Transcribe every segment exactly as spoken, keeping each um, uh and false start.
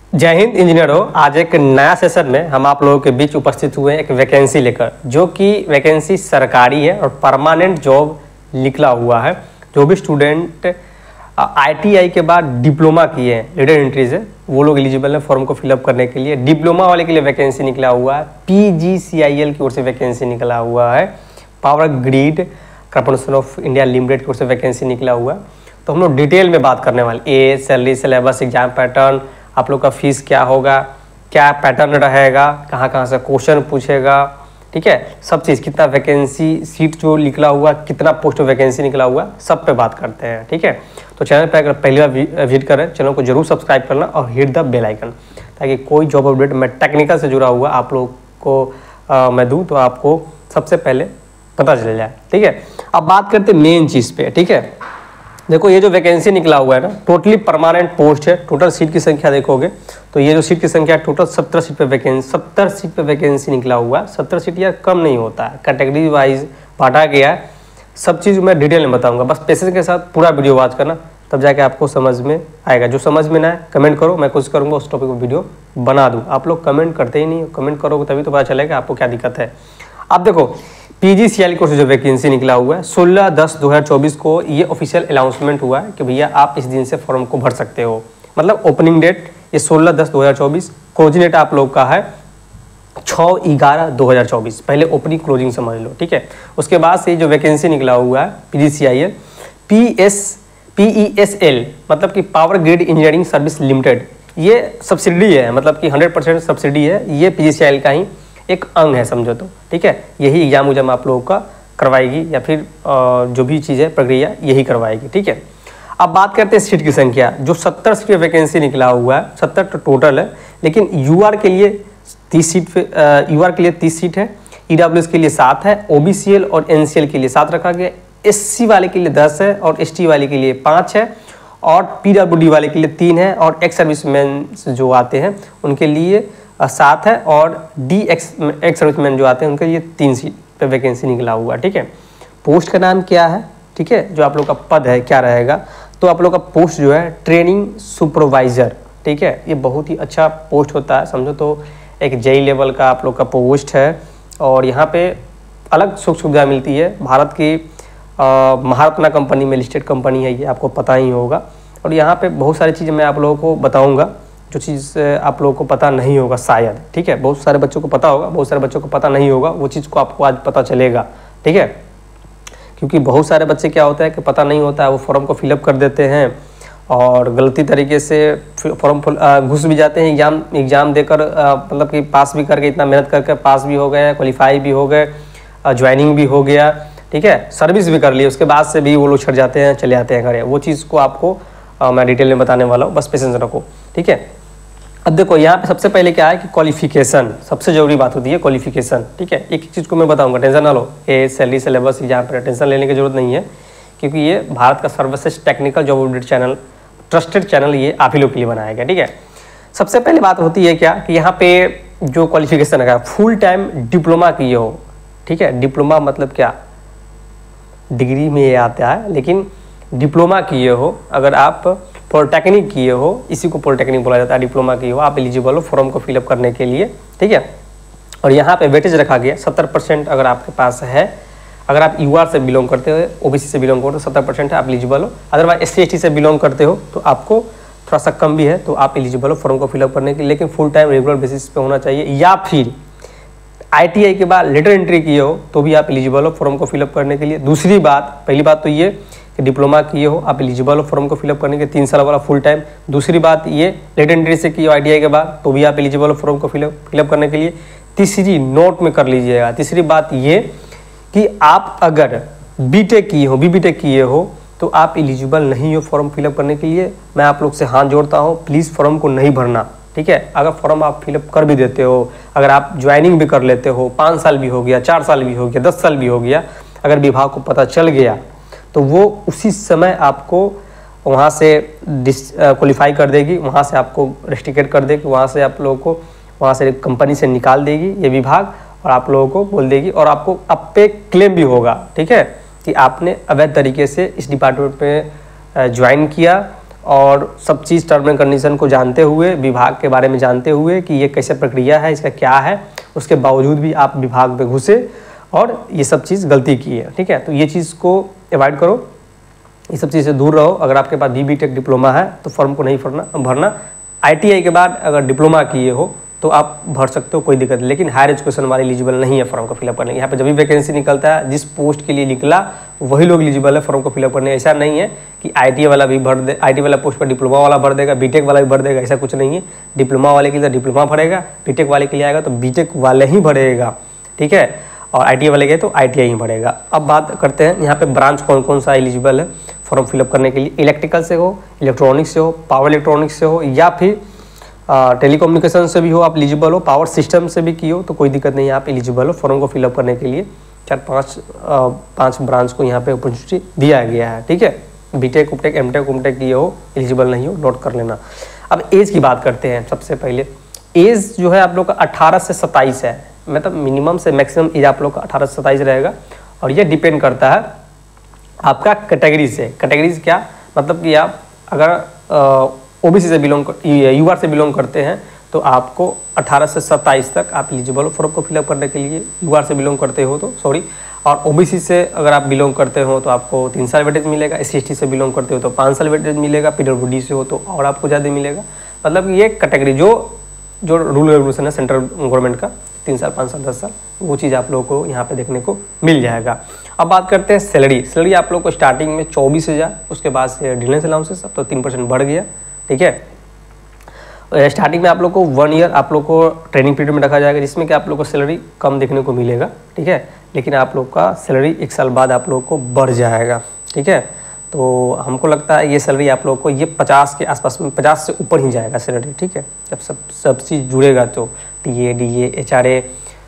जय हिंद इंजीनियरों। आज एक नया सेशन में हम आप लोगों के बीच उपस्थित हुए हैं एक वैकेंसी लेकर, जो कि वैकेंसी सरकारी है और परमानेंट जॉब निकला हुआ है। जो भी स्टूडेंट आईटीआई के बाद डिप्लोमा किए हैं, डेटा एंट्री से, वो लोग एलिजिबल हैं फॉर्म को फिलअप करने के लिए। डिप्लोमा वाले के लिए वैकेंसी निकला हुआ है, पीजीसीआईएल की ओर से वैकेंसी निकला हुआ है, Power Grid Corporation of India Limited की ओर से वैकेंसी निकला हुआ है। तो हम लोग डिटेल में बात करने वाले, ए सैलरी, सिलेबस, एग्जाम पैटर्न, आप लोग का फीस क्या होगा, क्या पैटर्न रहेगा, कहाँ कहाँ से क्वेश्चन पूछेगा, ठीक है, सब चीज़, कितना वैकेंसी सीट जो निकला हुआ, कितना पोस्ट वैकेंसी निकला हुआ, सब पे बात करते हैं। ठीक है, तो चैनल पे अगर पहली बार विजिट करें, चैनल को जरूर सब्सक्राइब करना और हिट द बेल आइकन, ताकि कोई जॉब अपडेट मैं टेक्निकल से जुड़ा हुआ आप लोग को आ, मैं दूँ तो आपको सबसे पहले पता चल जाए। ठीक है, अब बात करते हैं मेन चीज़ पे। ठीक है, देखो ये जो वैकेंसी निकला हुआ है ना, टोटली परमानेंट पोस्ट है। टोटल सीट की संख्या देखोगे तो ये जो सीट की संख्या है, टोटल सत्तर सीट पे वैकेंसी सत्तर सीट पे वैकेंसी निकला हुआ है। सत्तर सीट यार कम नहीं होता है, कैटेगरी वाइज बांटा गया है। सब चीज़ मैं डिटेल में बताऊंगा, बस पेशेंस के साथ पूरा वीडियो वॉच करना, तब जाके आपको समझ में आएगा। जो समझ में ना आए कमेंट करो, मैं कोशिश करूँगा उस टॉपिक पर वीडियो बना दूँ। आप लोग कमेंट करते ही नहीं, कमेंट करोगे तभी तो पता चलेगा आपको क्या दिक्कत है। अब देखो पीजीसीएल को जो वैकेंसी निकला हुआ है, सोलह दस दो हज़ार चौबीस को ये ऑफिशियल अनाउंसमेंट हुआ है कि भैया आप इस दिन से फॉर्म को भर सकते हो। मतलब ओपनिंग डेट ये सोलह दस दो हज़ार चौबीस, क्लोजिंग डेट आप लोग का है छः ग्यारह दो हज़ार चौबीस। पहले ओपनिंग क्लोजिंग समझ लो। ठीक है, उसके बाद से जो वैकेंसी निकला हुआ है पीजीसीएल पी एस पीईएसएल, मतलब कि Power Grid Engineering Service Limited, ये सब्सिडी है, मतलब कि हंड्रेड परसेंट सब्सिडी है। ये पीजीसीएल का ही एक अंग है समझो तो। ठीक है, यही एग्जाम उजाम आप लोगों का करवाएगी, या फिर जो भी चीज़ है प्रक्रिया यही करवाएगी। ठीक है, अब बात करते हैं सीट की संख्या। जो सत्तर सीट वैकेंसी निकला हुआ है, सत्तर तो टोटल है, लेकिन यूआर के लिए तीस सीट यूआर के लिए तीस सीट है, ईडब्ल्यूएस के लिए सात है, ओबीसीएल और एनसीएल के लिए सात रखा गया, एससी वाले के लिए दस है और एसटी वाले के लिए पाँच है, और पीडब्ल्यूडी वाले के लिए तीन है, और एक्स सर्विसमैन जो आते हैं उनके लिए सात है, और डी एक्स एक्स सर्विसमैन जो आते हैं उनके लिए तीन सीट पे वैकेंसी निकला हुआ। ठीक है, पोस्ट का नाम क्या है, ठीक है, जो आप लोग का पद है क्या रहेगा, तो आप लोग का पोस्ट जो है ट्रेनिंग सुपरवाइज़र। ठीक है, ये बहुत ही अच्छा पोस्ट होता है, समझो तो एक जेई लेवल का आप लोग का पोस्ट है, और यहाँ पे अलग सुख सुविधा मिलती है। भारत की महारत्ना कंपनी में लिस्टेड कंपनी है ये, आपको पता ही होगा। और यहाँ पे बहुत सारी चीज़ें मैं आप लोगों को बताऊँगा, जो चीज़ आप लोगों को पता नहीं होगा शायद। ठीक है, बहुत सारे बच्चों को पता होगा, बहुत सारे बच्चों को पता नहीं होगा, वो चीज़ को आपको आज पता चलेगा। ठीक है, क्योंकि बहुत सारे बच्चे क्या होता है कि पता नहीं होता है, वो फॉर्म को फिलअप कर देते हैं और गलती तरीके से फॉर्म घुस भी जाते हैं। एग्जाम एग्जाम देकर मतलब कि पास भी करके, इतना मेहनत करके पास भी हो गए, क्वालिफाई भी हो गए, ज्वाइनिंग भी हो गया, ठीक है, सर्विस भी कर ली, उसके बाद से भी वो लोग छट जाते हैं, चले जाते हैं घर। वो चीज़ को आपको आ, मैं डिटेल में बताने वाला हूँ, बस पेशेंस रखो। ठीक है, अब देखो यहाँ पे सबसे पहले क्या है कि क्वालिफिकेशन, सबसे जरूरी बात होती है क्वालिफिकेशन। ठीक है, एक चीज़ को मैं बताऊंगा, टेंशन ना लो, ए सैलरी सिलेबस एग्जाम पर टेंशन लेने की जरूरत नहीं है, क्योंकि ये भारत का सर्वश्रेष्ठ technical job update channel, trusted channel ये आप ही लोग के लिए बनाया गया। ठीक है, सबसे पहले बात होती है क्या कि यहाँ पे जो क्वालिफिकेशन है, फुल टाइम डिप्लोमा किए हो। ठीक है, डिप्लोमा मतलब क्या, डिग्री में ये आता है, लेकिन डिप्लोमा किए हो, अगर आप पॉलिटेक्निक किए हो, इसी को पॉलिटेक्निक बोला जाता है, डिप्लोमा किए हो, आप एलिजिबल हो फॉर्म को फिलअप करने के लिए। ठीक है, और यहाँ पे वेटेज रखा गया सत्तर परसेंट अगर आपके पास है, अगर आप यूआर से बिलोंग करते हो, ओबीसी से बिलोंग करते हो, सत्तर परसेंट है आप एलिजिबल हो। Otherwise S C S T से बिलोंग करते हो तो आपको थोड़ा सा कम भी है, तो आप एलिजिबल हो फॉर्म को फिलअप करने के लिए, लेकिन फुल टाइम रेगुलर बेसिस पे होना चाहिए। या फिर आईटीआई के बाद लेटर एंट्री किए हो तो भी आप एलिजिबल हो फॉर्म को फिलअप करने के लिए। दूसरी बात, पहली बात तो ये कि डिप्लोमा किए हो आप एलिजिबल हो फॉर्म को फिलअप करने के, तीन साल वाला फुल टाइम। दूसरी बात ये, लेटर एंट्री से किए हो आईटीआई के बाद तो भी आप एलिजिबल हो फॉर्म को फिलअप फिलअप करने के लिए। तीसरी नोट में कर लीजिएगा, तीसरी बात ये कि आप अगर बीटेक किए हो, बीबीटेक किए हो तो आप एलिजिबल नहीं हो फॉर्म फिलअप करने के लिए। मैं आप लोग से हाथ जोड़ता हूँ, प्लीज़ फॉर्म को नहीं भरना। ठीक है, अगर फॉर्म आप फिलअप कर भी देते हो, अगर आप ज्वाइनिंग भी कर लेते हो, पाँच साल भी हो गया, चार साल भी हो गया, दस साल भी हो गया, अगर विभाग को पता चल गया तो वो उसी समय आपको वहाँ से डिस क्वालिफाई कर देगी, वहाँ से आपको रेस्ट्रिकेट कर देगी, वहाँ से आप लोगों को वहाँ से कंपनी से निकाल देगी ये विभाग, और आप लोगों को बोल देगी, और आपको अब पे क्लेम भी होगा। ठीक है, कि आपने अवैध तरीके से इस डिपार्टमेंट में ज्वाइन किया और सब चीज़ टर्म एंड कंडीशन को जानते हुए, विभाग के बारे में जानते हुए कि ये कैसे प्रक्रिया है, इसका क्या है, उसके बावजूद भी आप विभाग में घुसे और ये सब चीज़ गलती की है। ठीक है, तो ये चीज़ को अवॉइड करो, ये सब चीज़ से दूर रहो। अगर आपके पास बी बी टेक डिप्लोमा है तो फॉर्म को नहीं भरना भरना आई टी आई के बाद अगर डिप्लोमा किए हो तो आप भर सकते हो, कोई दिक्कत नहीं, लेकिन हायर एजुकेशन वाले एलिजिबल नहीं है फॉर्म को फिलअप करने। यहाँ पे जब भी वैकेंसी निकलता है, जिस पोस्ट के लिए निकला वही लोग एलिजिबल है फॉर्म को फिलअप करने। ऐसा नहीं है कि आई टी आई वाला भी भर दे, आई टी आई वाला पोस्ट पर डिप्लोमा वाला भर देगा, बी टेक वाला भी भर देगा, ऐसा कुछ नहीं है। डिप्लोमा वाले के लिए डिप्लोमा भरेगा, बी टेक वाले के लिए आएगा तो बी टेक वाले ही भरेगा। ठीक है, और आई टी आई वाले गए तो आई टी आई ही भरेगा। अब बात करते हैं यहाँ पे ब्रांच कौन कौन सा एलिजिबल है फॉर्म फिलअप करने के लिए। इलेक्ट्रिकल से हो, इलेक्ट्रॉनिक्स से हो, पावर इलेक्ट्रॉनिक्स से हो, या फिर टेलीकम्युनिकेशन से भी हो आप एलिजिबल हो, पावर सिस्टम से भी की हो तो कोई दिक्कत नहीं है, आप एलिजिबल हो फॉर्म को फिलअप करने के लिए। चार पाँच पाँच ब्रांच को यहाँ पे अपॉर्चुनिटी दिया गया है। ठीक है, बीटेक उपटेक एमटेक उमटेक किए हो, एलिजिबल नहीं हो, नोट कर लेना। अब एज की बात करते हैं। सबसे पहले एज जो है आप लोग का अट्ठारह से सत्ताईस है, मतलब मिनिमम से मैक्सिमम एज आप लोग का अठारह से सत्ताईस रहेगा। और ये डिपेंड करता है आपका कैटेगरी से। कैटेगरी से क्या मतलब कि आप अगर ओबीसी से बिलोंग यूआर से बिलोंग करते हैं तो आपको अठारह से सत्ताईस तक आप एलिजिबल हो फॉर्म को फिलअप करने के लिए, यूआर से बिलोंग करते हो तो सॉरी। और ओबीसी से अगर आप बिलोंग करते हो तो आपको तीन साल वेटेज मिलेगा, एस सी एस टी से बिलोंग करते हो तो पाँच साल वेटेज मिलेगा, पीडब्ल्यूडी से हो तो और आपको ज़्यादा मिलेगा। मतलब ये कैटेगरी जो जो रूल रेगुलेशन है सेंट्रल गवर्नमेंट का, तीन साल पाँच साल दस साल, वो चीज़ आप लोगों को यहाँ पे देखने को मिल जाएगा। अब बात करते हैं सैलरी। सैलरी आप लोग को स्टार्टिंग में चौबीस हज़ार, उसके बाद से डिलेंस अलाउंसेस अब तो तीन परसेंट बढ़ गया। ठीक है, स्टार्टिंग में आप लोग को वन ईयर आप लोग को ट्रेनिंग पीरियड में रखा जाएगा, जिसमें कि आप लोग को सैलरी कम देखने को मिलेगा। ठीक है, लेकिन आप लोग का सैलरी एक साल बाद आप लोग को बढ़ जाएगा। ठीक है, तो हमको लगता है ये सैलरी आप लोग को ये पचास के आसपास में, पचास से ऊपर ही जाएगा सैलरी। ठीक है, जब सब सब चीज़ जुड़ेगा तो T A D A H R A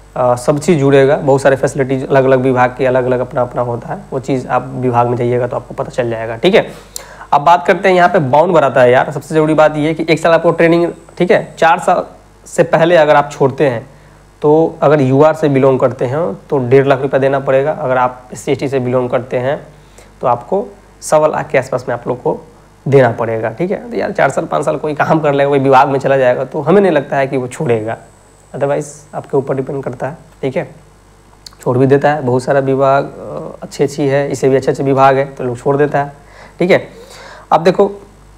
सब चीज़ जुड़ेगा। बहुत सारे फैसिलिटीज अलग अलग विभाग के अलग अलग अपना अपना होता है, वो चीज़ आप विभाग में जाइएगा तो आपको पता चल जाएगा। ठीक है, अब बात करते हैं यहाँ पे बाउंड बढ़ाता है यार। सबसे जरूरी बात ये है कि एक साल आपको ट्रेनिंग, ठीक है, चार साल से पहले अगर आप छोड़ते हैं तो अगर यूआर से बिलोंग करते हैं तो डेढ़ लाख रुपया देना पड़ेगा। अगर आप एस सी एस टी से बिलोंग करते हैं तो आपको सवा लाख के आसपास में आप लोग को देना पड़ेगा। ठीक है, तो यार चार साल पाँच साल कोई काम कर लेगा, कोई विभाग में चला जाएगा तो हमें नहीं लगता है कि वो छोड़ेगा, अदरवाइज़ आपके ऊपर डिपेंड करता है। ठीक है, छोड़ भी देता है, बहुत सारा विभाग अच्छी अच्छी है, इससे भी अच्छे अच्छे विभाग है तो लोग छोड़ देता है। ठीक है, अब देखो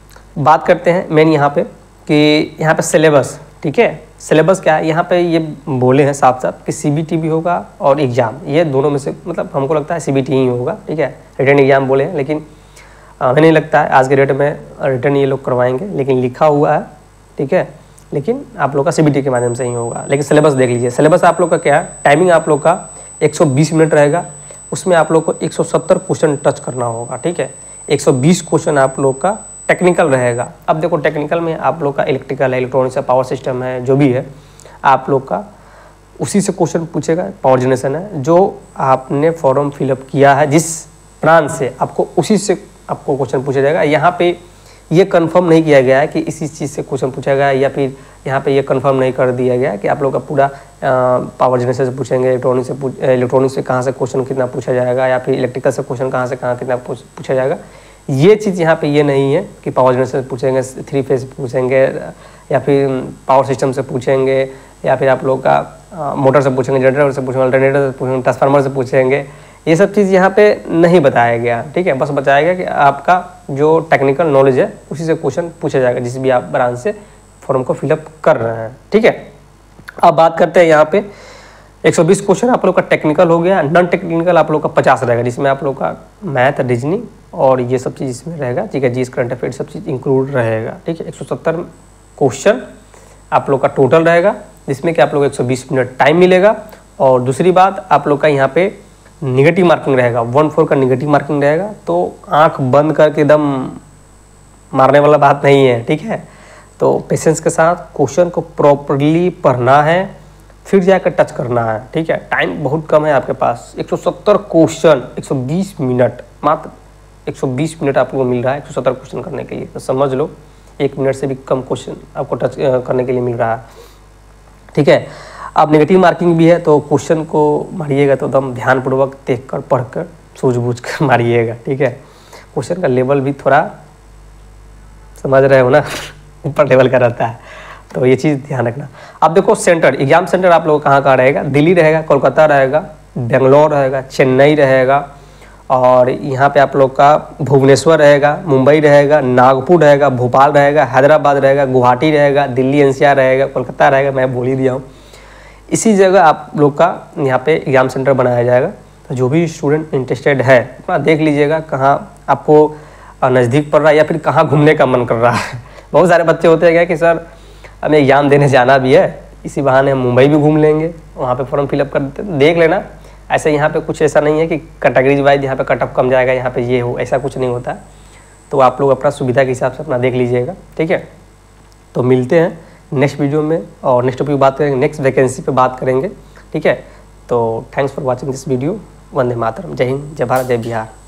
बात करते हैं मेन यहाँ पे कि यहाँ पे सिलेबस। ठीक है, सिलेबस क्या है यहाँ पे ये बोले हैं साफ साफ कि सीबीटी भी होगा और एग्ज़ाम, ये दोनों में से मतलब हमको लगता है सीबीटी ही होगा। ठीक है, रिटर्न एग्जाम बोले हैं, लेकिन हमें नहीं लगता है आज के डेट में रिटर्न ये लोग करवाएंगे, लेकिन लिखा हुआ है। ठीक है, लेकिन आप लोग का सीबीटी के माध्यम से ही होगा। लेकिन सिलेबस देख लीजिए, सिलेबस आप लोग का क्या है, टाइमिंग आप लोग का एक सौ बीस मिनट रहेगा, उसमें आप लोग को एक सौ सत्तर क्वेश्चन टच करना होगा। ठीक है, एक सौ बीस क्वेश्चन आप लोग का टेक्निकल रहेगा। अब देखो टेक्निकल में आप लोग का इलेक्ट्रिकल है, इलेक्ट्रॉनिक्स है, पावर सिस्टम है, जो भी है आप लोग का उसी से क्वेश्चन पूछेगा। पावर जनरेशन है, जो आपने फॉर्म फिलअप किया है जिस ब्रांच से, आपको उसी से आपको क्वेश्चन पूछा जाएगा। यहाँ पे ये कंफर्म नहीं किया गया है कि इसी चीज़ से क्वेश्चन पूछा गया है, या फिर यहाँ पे ये कंफर्म नहीं कर दिया गया है कि आप लोग का पूरा पावर जनरेशन से पूछेंगे, इलेक्ट्रॉनिक से पूछ इलेक्ट्रॉनिक से कहाँ से क्वेश्चन कितना पूछा जाएगा, या फिर इलेक्ट्रिकल से क्वेश्चन कहाँ से कहाँ कितना पूछा जाएगा। ये चीज़ यहाँ पे ये नहीं है कि पावर जनरेशन से पूछेंगे, थ्री फेज पूछेंगे, या फिर पावर सिस्टम से पूछेंगे, या फिर आप लोग का मोटर से पूछेंगे, जनरेटर से पूछेंगे, अल्टरनेटर से पूछेंगे, ट्रांसफार्मर से पूछेंगे। ये सब चीज़ यहाँ पे नहीं बताया गया। ठीक है, बस बताया गया कि आपका जो टेक्निकल नॉलेज है उसी से क्वेश्चन पूछा जाएगा जिस भी आप ब्रांच से फॉर्म को फिलअप कर रहे हैं। ठीक है, अब बात करते हैं यहाँ पे एक सौ बीस क्वेश्चन आप लोग का टेक्निकल हो गया, नॉन टेक्निकल आप लोग का पचास रहेगा, जिसमें आप लोग का मैथ, रीजनिंग और ये सब चीज़ इसमें रहेगा। ठीक है, जीएस करंट अफेयर सब चीज़ इंक्लूड रहेगा। ठीक है, एक सौ सत्तर क्वेश्चन आप लोग का टोटल रहेगा, जिसमें कि आप लोग एक सौ बीस मिनट टाइम मिलेगा। और दूसरी बात आप लोग का यहाँ पे निगेटिव मार्किंग रहेगा, वन फोर का निगेटिव मार्किंग रहेगा, तो आंख बंद करके एकदम मारने वाला बात नहीं है। ठीक है, तो पेशेंस के साथ क्वेश्चन को प्रॉपरली पढ़ना है, फिर जाकर टच करना है। ठीक है, टाइम बहुत कम है आपके पास, एक सौ सत्तर क्वेश्चन एक सौ बीस मिनट, मात्र एक सौ बीस मिनट आपको मिल रहा है एक सौ सत्तर क्वेश्चन करने के लिए। तो समझ लो एक मिनट से भी कम क्वेश्चन आपको टच करने के लिए मिल रहा है। ठीक है, अब नेगेटिव मार्किंग भी है, तो क्वेश्चन को मारिएगा तो एकदम ध्यानपूर्वक देख कर पढ़ कर सूझबूझ कर मारिएगा। ठीक है, क्वेश्चन का लेवल भी थोड़ा समझ रहे हो ना, ऊपर लेवल का रहता है, तो ये चीज़ ध्यान रखना। अब देखो सेंटर, एग्जाम सेंटर आप लोगों कहाँ कहाँ रहेगा, दिल्ली रहेगा, कोलकाता रहेगा, बेंगलोर रहेगा, चेन्नई रहेगा, और यहाँ पे आप लोग का भुवनेश्वर रहेगा, मुंबई रहेगा, नागपुर रहेगा, भोपाल रहेगा, हैदराबाद रहेगा, गुवाहाटी रहेगा, दिल्ली एनसीआर रहेगा, कोलकाता रहेगा, मैं बोल ही दिया हूँ। इसी जगह आप लोग का यहाँ पे एग्ज़ाम सेंटर बनाया जाएगा। तो जो भी स्टूडेंट इंटरेस्टेड है अपना देख लीजिएगा कहाँ आपको नज़दीक पड़ रहा है या फिर कहाँ घूमने का मन कर रहा है। बहुत सारे बच्चे होते हैं क्या कि सर हमें एग्ज़ाम देने जाना भी है, इसी बहाने हम मुंबई भी घूम लेंगे, वहाँ पे फॉर्म फिलअप कर देते, देख लेना। ऐसे यहाँ पे कुछ ऐसा नहीं है कि कैटेगरीज वाइज यहाँ पे कट ऑफ कम जाएगा, यहाँ पे ये हो, ऐसा कुछ नहीं होता। तो आप लोग अपना सुविधा के हिसाब से अपना देख लीजिएगा, ठीक है। तो मिलते हैं नेक्स्ट वीडियो में, और नेक्स्ट टॉपिक बात करेंगे, नेक्स्ट वैकेंसी पे बात करेंगे, ठीक है। तो thanks for watching this video. वंदे मातरम। जय हिंद, जय भारत, जय बिहार।